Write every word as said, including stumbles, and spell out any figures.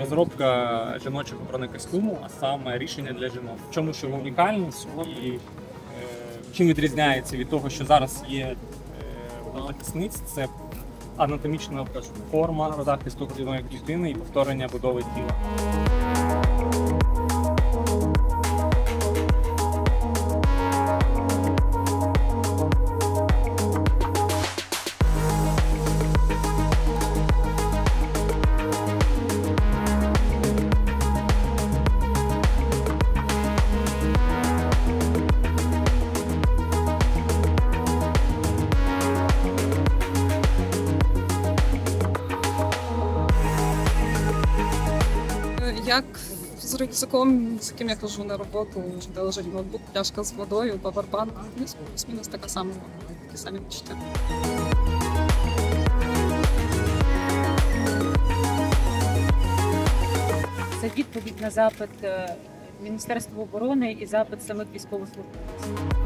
розробка жіночого бронекостюму, а саме рішення для жінок. В чому ж його унікальність і е, чим відрізняється від того, що зараз є е, у захисниць, це анатомічна форма захисту грудної клітини і повторення будови тіла. Як з рюкзаком, з яким я хожу на роботу, де лежить ноутбук, пляшка з водою, павербанк, плюс-мінус така сама, такі самі відчуття. Це відповідь на запит Міністерства оборони і запит самих військовослужбовців.